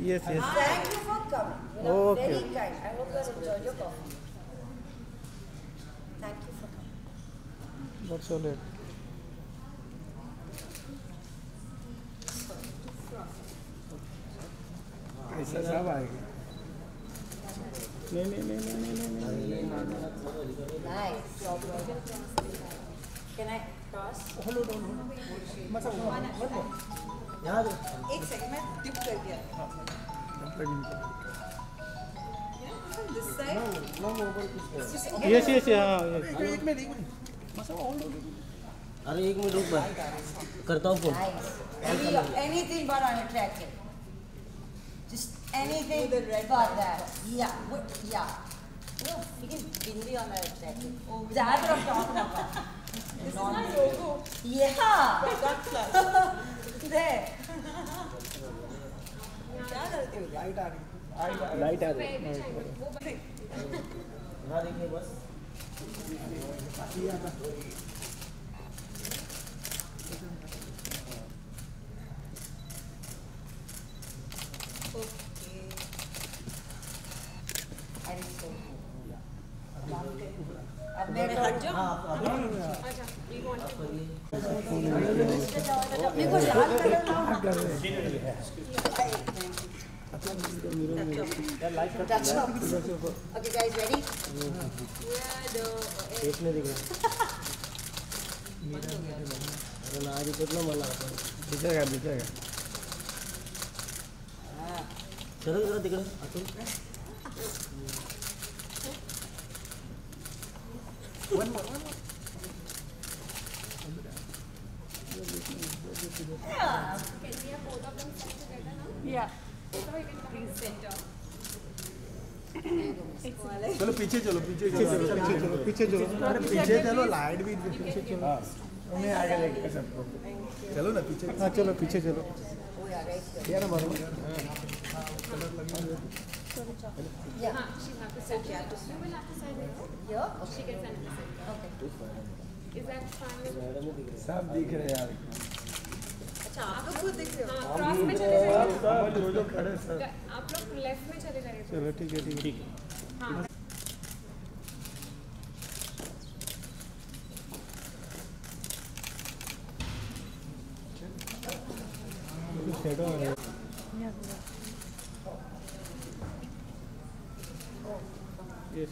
Yes, yes. Thank you for coming. Okay. Very kind. I hope you have enjoyed your coffee. Thank you for coming. That's all it. ऐसा सब आएगा नहीं नहीं नहीं नहीं नहीं नहीं Nice. Can I cross? hold on एक सेकंड में dip कर दिया. This side. yes yes हाँ एक मिनट अरे एक मिनट रुक भाई करता हूँ phone Nice. Anything but unattractive. Just anything but that. Yeah. Yeah. No, freaking bindi unattractive. Oh, that's what I'm talking about. This is my logo. Yeah. There. क्या करते हो? लाइट आ रही लाइट आ रही ना देखिए बस Okay. That is so cool. अब मैं हट जाऊँ? मेरे को लाल कलर ना touch up. Okay guys, ready? पेट में दिख रहा अरे ना आज कितना मन लगा दिखेगा दिखेगा चलो जरा दिख रहा अतुल Yeah. Please center. चलो पीछे चलो पीछे चलो पीछे चलो अरे पीछे चलो लाइट भी पीछे चलो मैं आगे लेके सबको चलो ना पीछे हाँ चलो पीछे चलो Oh yeah, right here. यार बरोबर Yeah. She'll have to sit here. You will have to sit there. Here? She gets another center. Okay. Is that fine with you? सब दिख रहे यार अच्छा आप लोग खुद दिख रहे हो? हाँ, क्रॉस में चले जाइए. सब जो खड़े सब आप लोग लेफ्ट में चले जाइए. चलो ठीक है ठीक है हाँ. शेडो आ रहा है यस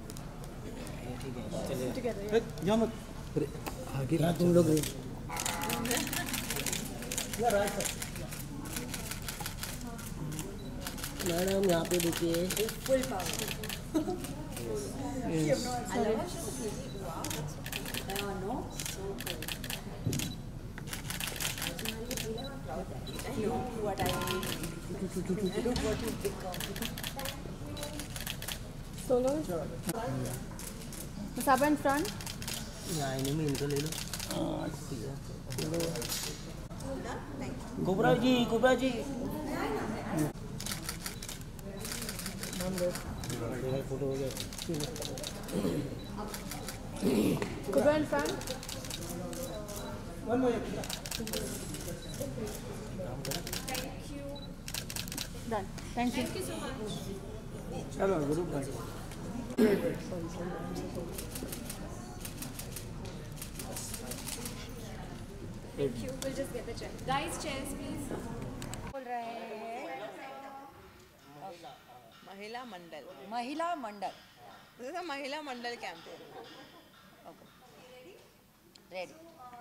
यहाँ मत आगे क्या तुम लोग मैडम यहाँ पे देखिए Full power. yes. I love how she's really wow. That's no. So cool. I know what I mean. Look what you've become. Solo. Musaba in front. यहाँ इन्हीं में इनको ले लो Thank you. Gobra ji photo हो गया Kuba in front. Thank you. Done. Thank you. Thank you so much. चलो group भाई Thank you. We'll just get the chair. Guys, chairs, please. बोल रहे हैं महिला मंडल महिला मंडल. This is a महिला मंडल campaign. Okay. Ready.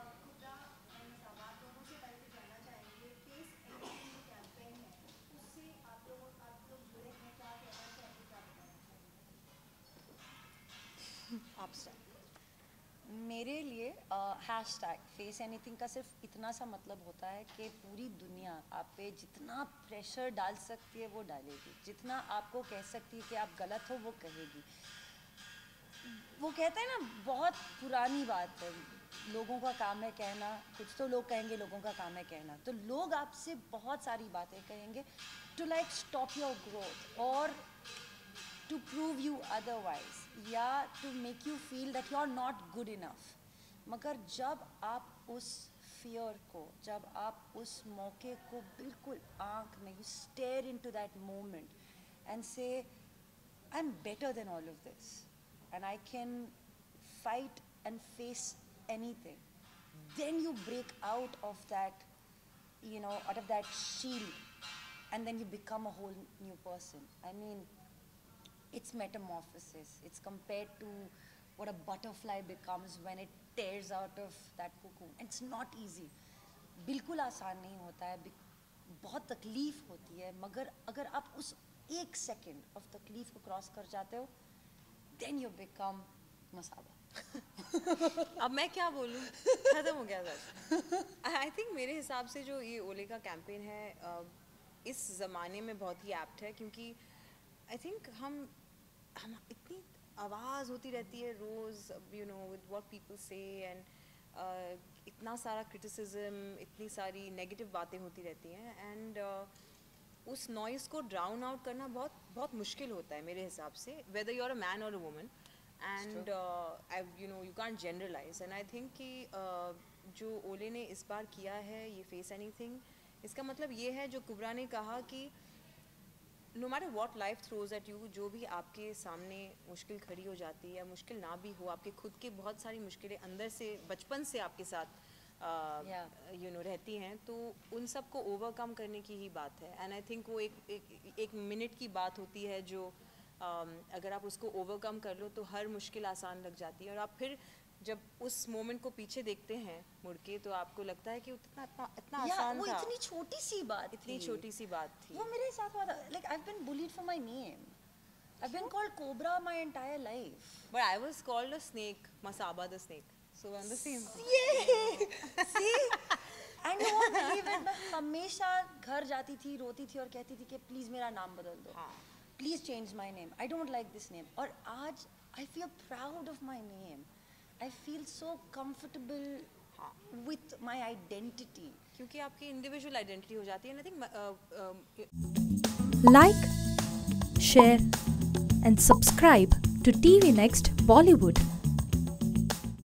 आप start. मेरे लिए हैशटैग फेस एनीथिंग का सिर्फ इतना सा मतलब होता है कि पूरी दुनिया आप पे जितना प्रेशर डाल सकती है वो डालेगी, जितना आपको कह सकती है कि आप गलत हो वो कहेगी. वो कहते हैं ना, बहुत पुरानी बात है, लोगों का काम है कहना, कुछ तो लोग कहेंगे लोगों का काम है कहना, तो लोग आपसे बहुत सारी बातें कहेंगे to like stop your growth और टू प्रूव यू अदरवाइज या to make you feel that you are not good enough. मगर जब आप उस फियर को, जब आप उस मौके को बिल्कुल आँख में, you stare into that moment and say I am better than all of this and I can fight and face anything, then you break out of that, you know, out of that shield, and then you become a whole new person. I mean, it's metamorphosis. It's compared to what a butterfly becomes when it tears out of that cocoon. It's not easy. बिल्कुल आसान नहीं होता है, बहुत तकलीफ होती है, मगर अगर आप उस एक सेकेंड ऑफ तकलीफ को क्रॉस कर जाते हो, then you become मसाबा. अब मैं क्या बोलूँ, खत्म हो गया सर. आई थिंक मेरे हिसाब से जो ये ओले का कैंपेन है इस ज़माने में बहुत ही एप्ट है, क्योंकि आई थिंक हम इतनी आवाज़ होती रहती है रोज़, you know, with what people say, and इतना सारा क्रिटिसिज्म, इतनी सारी नेगेटिव बातें होती रहती हैं, एंड उस नॉइज़ को ड्राउन आउट करना बहुत बहुत मुश्किल होता है मेरे हिसाब से, whether you are a man और a woman. And you know, you can't generalise. And I think कि जो ओले ने इस बार किया है ये फेस एनीथिंग, इसका मतलब ये है जो कुबरा ने कहा कि no matter what life throws at you, जो भी आपके सामने मुश्किल खड़ी हो जाती है या मुश्किल ना भी हो, आपके खुद के बहुत सारी मुश्किलें अंदर से बचपन से आपके साथ यू नो रहती हैं, तो उन सब को ओवरकम करने की ही बात है. एंड आई थिंक वो एक मिनट की बात होती है जो अगर आप उसको ओवरकम कर लो तो हर मुश्किल आसान लग जाती है, और आप फिर जब उस मोमेंट को पीछे देखते हैं मुड़ के तो आपको लगता है कि इतना आसान वो था, इतनी छोटी सी बात इतनी थी. छोटी सी बात थी. वो मेरे साथ हुआ था. Like I've been bullied for my name. I've been called Cobra my entire life. But I was called a snake, Masaba the snake. So I'm the same. Yay! See? And you won't believe it, मैं हमेशा घर जाती थी, रोती थी और कहती थी कि प्लीज मेरा नाम बदल दो. हाँ. Please change my name. I don't like this name. और आज I feel proud of my name. I feel so comfortable with my identity. क्योंकि आपकी इंडिविजुअल आइडेंटिटी हो जाती है. I think Like, share and subscribe to TV Next Bollywood.